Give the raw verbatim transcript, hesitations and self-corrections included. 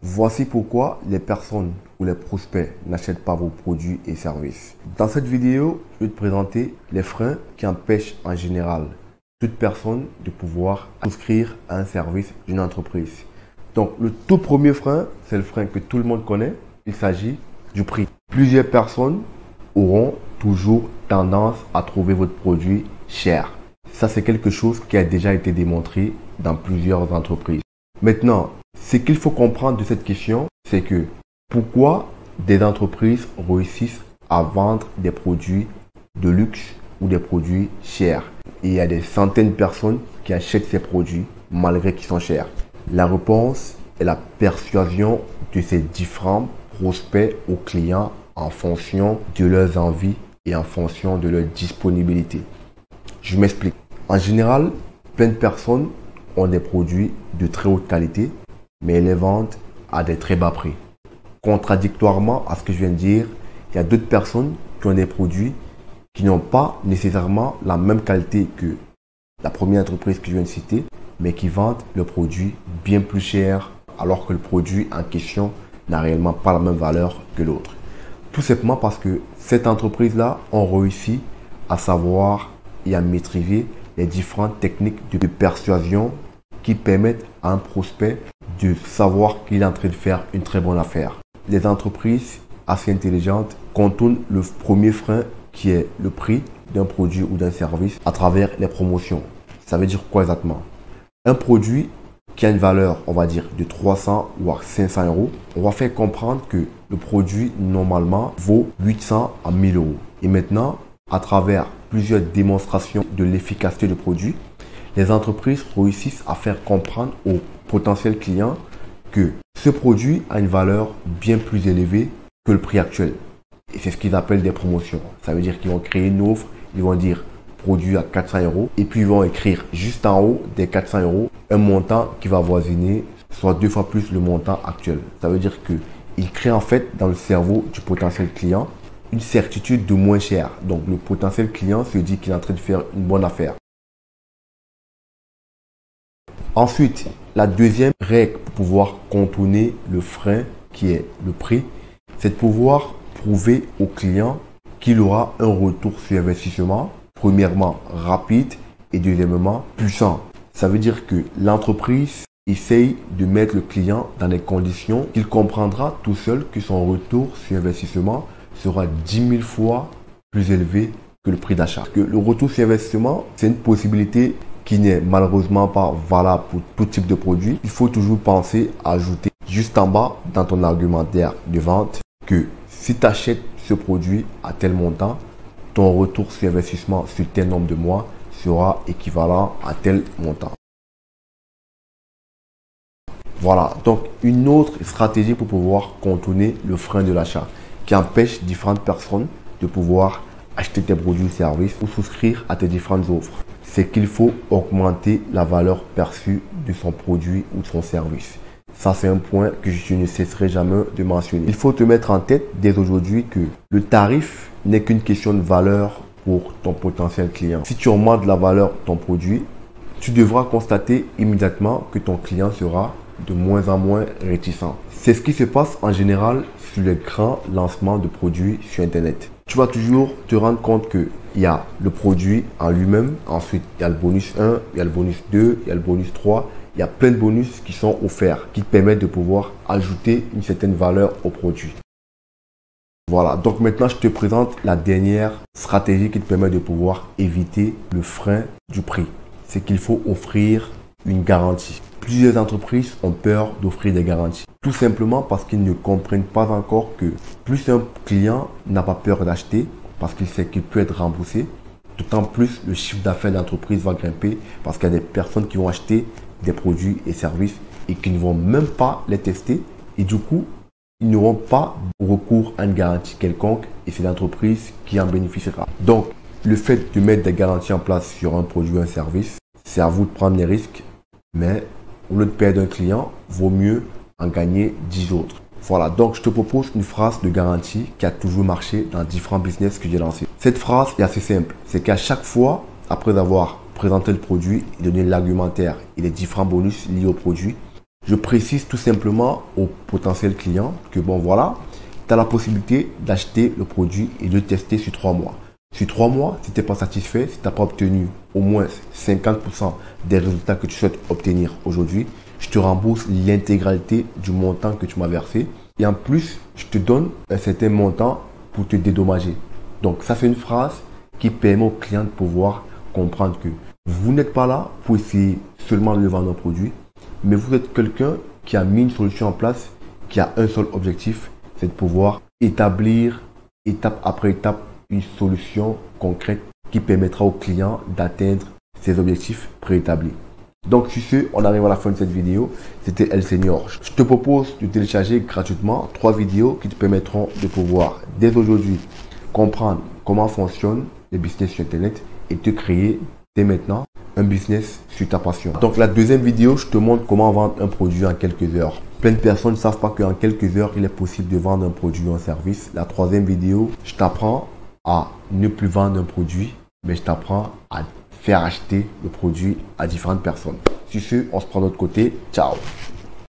Voici pourquoi les personnes ou les prospects n'achètent pas vos produits et services. Dans cette vidéo, je vais te présenter les freins qui empêchent en général toute personne de pouvoir souscrire à un service d'une entreprise. Donc le tout premier frein, c'est le frein que tout le monde connaît. Il s'agit du prix. Plusieurs personnes auront toujours tendance à trouver votre produit cher. Ça, c'est quelque chose qui a déjà été démontré dans plusieurs entreprises. Maintenant, ce qu'il faut comprendre de cette question, c'est que pourquoi des entreprises réussissent à vendre des produits de luxe ou des produits chers. Et il y a des centaines de personnes qui achètent ces produits malgré qu'ils sont chers. La réponse est la persuasion de ces différents prospects aux clients en fonction de leurs envies et en fonction de leur disponibilité. Je m'explique. En général, plein de personnes ont des produits de très haute qualité, mais les vendent à des très bas prix. Contradictoirement à ce que je viens de dire, il y a d'autres personnes qui ont des produits qui n'ont pas nécessairement la même qualité que la première entreprise que je viens de citer, mais qui vendent le produit bien plus cher, alors que le produit en question n'a réellement pas la même valeur que l'autre. Tout simplement parce que cette entreprise-là ont réussi à savoir et à maîtriser les différentes techniques de persuasion qui permettent à un prospect de savoir qu'il est en train de faire une très bonne affaire. Les entreprises assez intelligentes contournent le premier frein qui est le prix d'un produit ou d'un service à travers les promotions. Ça veut dire quoi exactement? Un produit qui a une valeur, on va dire, de trois cents ou cinq cents euros, on va faire comprendre que le produit normalement vaut huit cents à mille euros. Et maintenant, à travers plusieurs démonstrations de l'efficacité du produit, les entreprises réussissent à faire comprendre aux potentiels clients que ce produit a une valeur bien plus élevée que le prix actuel. Et c'est ce qu'ils appellent des promotions. Ça veut dire qu'ils vont créer une offre, ils vont dire produit à quatre cents euros et puis ils vont écrire juste en haut des quatre cents euros un montant qui va avoisiner soit deux fois plus le montant actuel. Ça veut dire qu'ils créent en fait dans le cerveau du potentiel client une certitude de moins cher. Donc le potentiel client se dit qu'il est en train de faire une bonne affaire. Ensuite, la deuxième règle pour pouvoir contourner le frein qui est le prix, c'est de pouvoir prouver au client qu'il aura un retour sur investissement, premièrement rapide et deuxièmement puissant. Ça veut dire que l'entreprise essaye de mettre le client dans des conditions qu'il comprendra tout seul que son retour sur investissement sera dix mille fois plus élevé que le prix d'achat. Que le retour sur investissement, c'est une possibilité qui n'est malheureusement pas valable pour tout type de produit. Il faut toujours penser à ajouter juste en bas dans ton argumentaire de vente que si tu achètes ce produit à tel montant, ton retour sur investissement sur tel nombre de mois sera équivalent à tel montant. Voilà, donc une autre stratégie pour pouvoir contourner le frein de l'achat qui empêche différentes personnes de pouvoir acheter tes produits ou services ou souscrire à tes différentes offres. C'est qu'il faut augmenter la valeur perçue de son produit ou de son service. Ça, c'est un point que je ne cesserai jamais de mentionner. Il faut te mettre en tête dès aujourd'hui que le tarif n'est qu'une question de valeur pour ton potentiel client. Si tu augmentes la valeur de ton produit, tu devras constater immédiatement que ton client sera de moins en moins réticent. C'est ce qui se passe en général sur les grands lancements de produits sur Internet. Tu vas toujours te rendre compte qu'il y a le produit en lui-même, ensuite il y a le bonus un, il y a le bonus deux, il y a le bonus trois. Il y a plein de bonus qui sont offerts, qui te permettent de pouvoir ajouter une certaine valeur au produit. Voilà, donc maintenant je te présente la dernière stratégie qui te permet de pouvoir éviter le frein du prix. C'est qu'il faut offrir une garantie. Plusieurs entreprises ont peur d'offrir des garanties. Tout simplement parce qu'ils ne comprennent pas encore que plus un client n'a pas peur d'acheter, parce qu'il sait qu'il peut être remboursé, d'autant plus le chiffre d'affaires de l'entreprise va grimper parce qu'il y a des personnes qui vont acheter des produits et services et qui ne vont même pas les tester et du coup, ils n'auront pas recours à une garantie quelconque et c'est l'entreprise qui en bénéficiera. Donc, le fait de mettre des garanties en place sur un produit ou un service, c'est à vous de prendre les risques, mais au lieu de perdre un client, vaut mieux en gagner dix autres. Voilà, donc je te propose une phrase de garantie qui a toujours marché dans différents business que j'ai lancés. Cette phrase est assez simple, c'est qu'à chaque fois, après avoir présenté le produit et donné l'argumentaire et les différents bonus liés au produit, Je précise tout simplement aux potentiels clients que bon voilà, tu as la possibilité d'acheter le produit et de le tester sur trois mois. Sur trois mois, si tu n'es pas satisfait, si tu n'as pas obtenu au moins cinquante pour cent des résultats que tu souhaites obtenir aujourd'hui, je te rembourse l'intégralité du montant que tu m'as versé. Et en plus, je te donne un certain montant pour te dédommager. Donc ça, c'est une phrase qui permet aux clients de pouvoir comprendre que vous n'êtes pas là pour essayer seulement de vendre un produit, mais vous êtes quelqu'un qui a mis une solution en place, qui a un seul objectif, c'est de pouvoir établir étape après étape une solution concrète qui permettra au client d'atteindre ses objectifs préétablis. Donc sur ce, on arrive à la fin de cette vidéo. C'était El Senior. Je te propose de télécharger gratuitement trois vidéos qui te permettront de pouvoir dès aujourd'hui comprendre comment fonctionne le business sur Internet et te créer dès maintenant un business sur ta passion. Donc la deuxième vidéo, je te montre comment vendre un produit en quelques heures. Plein de personnes ne savent pas qu'en quelques heures, il est possible de vendre un produit ou un service. La troisième vidéo, je t'apprends à ne plus vendre un produit, mais je t'apprends à faire acheter le produit à différentes personnes. Sur ce, on se prend de l'autre côté. Ciao!